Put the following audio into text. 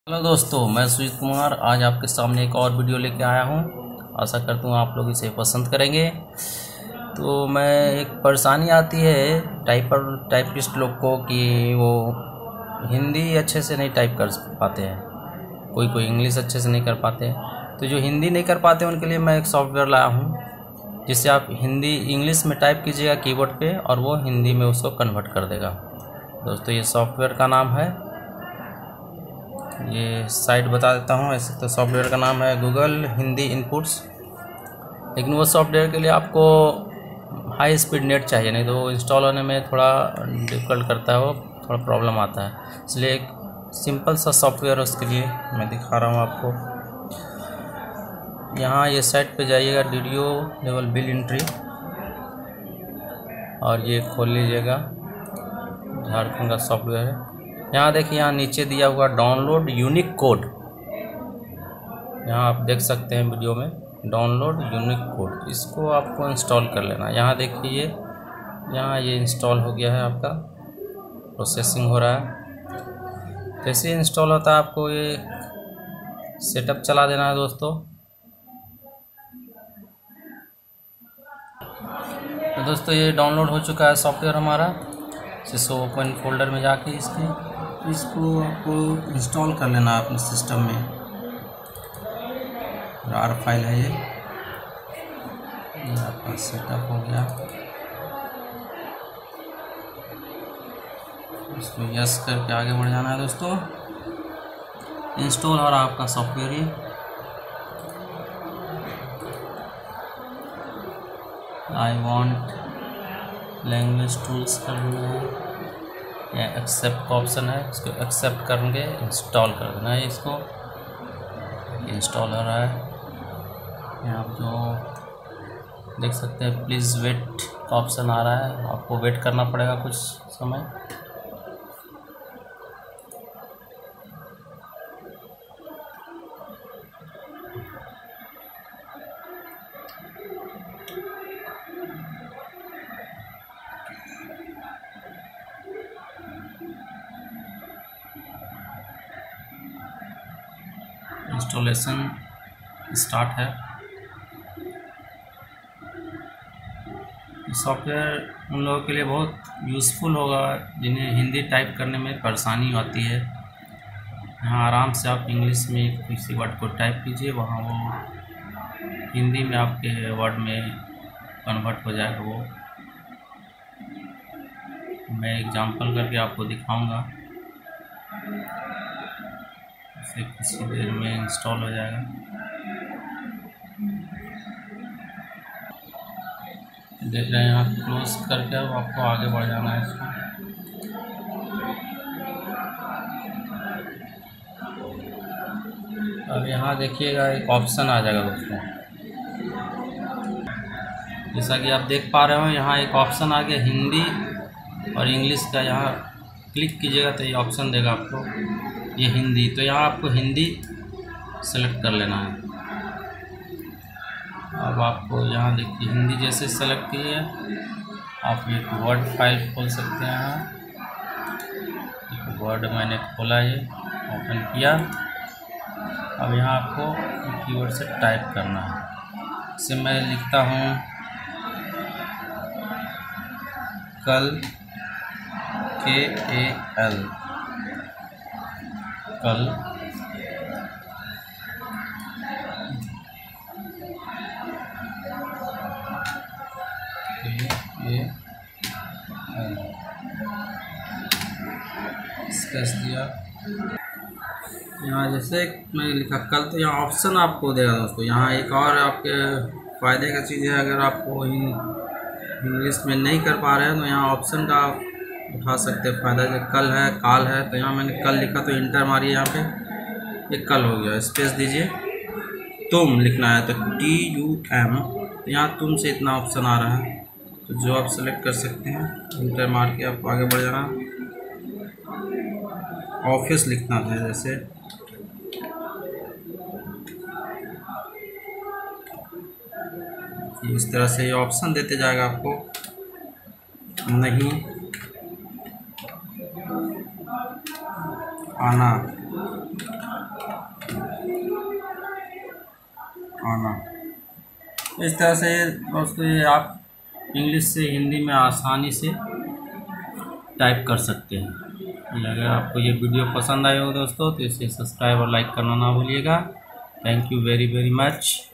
Hello दोस्तों, मैं सुजीत कुमार आज आपके सामने एक और वीडियो लेके आया हूँ। आशा करता हूँ आप लोग इसे पसंद करेंगे। तो मैं एक परेशानी आती है टाइपिस्ट लोग को कि वो हिंदी अच्छे से नहीं टाइप कर पाते हैं, कोई इंग्लिश अच्छे से नहीं कर पाते हैं। तो जो हिंदी नहीं कर पाते उनके लिए मैं एक सॉफ्टवेयर लाया हूँ जिससे आप हिंदी इंग्लिश में टाइप कीजिएगा कीबोर्ड पे और वो हिंदी में उसको कन्वर्ट कर देगा। दोस्तों, ये सॉफ्टवेयर का नाम है, ये साइट बता देता हूँ। ऐसे तो सॉफ्टवेयर का नाम है गूगल हिंदी इनपुट्स, लेकिन वो सॉफ्टवेयर के लिए आपको हाई स्पीड नेट चाहिए, नहीं तो इंस्टॉल होने में थोड़ा डिफ़िकल्ट करता है, वो थोड़ा प्रॉब्लम आता है। इसलिए एक सिंपल सा सॉफ्टवेयर है, उसके लिए मैं दिखा रहा हूँ आपको। यहाँ ये साइट पे जाइएगा, वीडियो लेवल बिल एंट्री, और ये खोल लीजिएगा। झारखंड का सॉफ्टवेयर है। यहाँ देखिए, यहाँ नीचे दिया हुआ डाउनलोड यूनिक कोड, यहाँ आप देख सकते हैं वीडियो में, डाउनलोड यूनिक कोड, इसको आपको इंस्टॉल कर लेना। यहाँ देखिए, यहाँ ये इंस्टॉल हो गया है, आपका प्रोसेसिंग हो रहा है। जैसे ही इंस्टॉल होता है आपको ये सेटअप चला देना है दोस्तों। तो दोस्तों, ये डाउनलोड हो चुका है सॉफ्टवेयर हमारा। इसे ओपन फोल्डर में जाके इसको आपको इंस्टॉल कर लेना अपने सिस्टम में। आर फाइल है ये आपका सेटअप हो गया। इसको यस करके आगे बढ़ जाना है दोस्तों। इंस्टॉल हो रहा है आपका सॉफ्टवेयर। ये आई वांट लैंग्वेज टूल्स करना है, या एक्सेप्ट का ऑप्शन है, इसको एक्सेप्ट करके इंस्टॉल कर देना है। इसको इंस्टॉल हो रहा है। यहाँ आप जो देख सकते हैं, प्लीज़ वेट का ऑप्शन आ रहा है, आपको वेट करना पड़ेगा कुछ समय। इंस्टॉलेशन स्टार्ट है। सॉफ्टवेयर उन लोगों के लिए बहुत यूज़फुल होगा जिन्हें हिंदी टाइप करने में परेशानी आती है। यहाँ आराम से आप इंग्लिश में किसी वर्ड को टाइप कीजिए, वहाँ वो हिंदी में आपके वर्ड में कन्वर्ट हो जाएगा। वो मैं एग्जांपल करके आपको दिखाऊंगा, इसे कुछ देर में इंस्टॉल हो जाएगा। देख रहे हैं, यहाँ क्लोज करके अब आपको आगे बढ़ जाना है इसको। अब यहाँ देखिएगा एक ऑप्शन आ जाएगा दोस्तों, जैसा कि आप देख पा रहे हो, यहाँ एक ऑप्शन आ गया हिंदी और इंग्लिश का। यहाँ क्लिक कीजिएगा तो ये ऑप्शन देगा आपको, ये हिंदी। तो यहाँ आपको हिंदी सेलेक्ट कर लेना है। अब आपको यहाँ देखिए, हिंदी जैसे सेलेक्ट किए आप एक वर्ड फाइल खोल सकते हैं। एक वर्ड मैंने खोला, ये ओपन किया। अब यहाँ आपको कीवर्ड से टाइप करना है। इसे मैं लिखता हूँ कल, KAL, कल। स्पेस दिया। यहाँ जैसे मैं लिखा कल, तो यहाँ ऑप्शन आपको देगा दोस्तों। यहाँ एक और आपके फ़ायदे का चीज़ है, अगर आपको इंग्लिश में नहीं कर पा रहे हैं तो यहाँ ऑप्शन का उठा सकते हैं फ़ायदा। जैसे कल है, काल है, तो यहाँ मैंने कल लिखा तो इंटर मारिए, यहाँ पे ये कल हो गया। स्पेस दीजिए, तुम लिखना है तो TUM, तो यहाँ तुम से इतना ऑप्शन आ रहा है, तो जो आप सेलेक्ट कर सकते हैं। इंटर मार के आप आगे बढ़ जाना। ऑफिस लिखना था, जैसे इस तरह से ये ऑप्शन देते जाएगा आपको। नहीं आना, आना। इस तरह से दोस्तों ये आप इंग्लिश से हिंदी में आसानी से टाइप कर सकते हैं। अगर आपको ये वीडियो पसंद आया हो दोस्तों तो इसे सब्सक्राइब और लाइक करना ना भूलिएगा। Thank you very very much.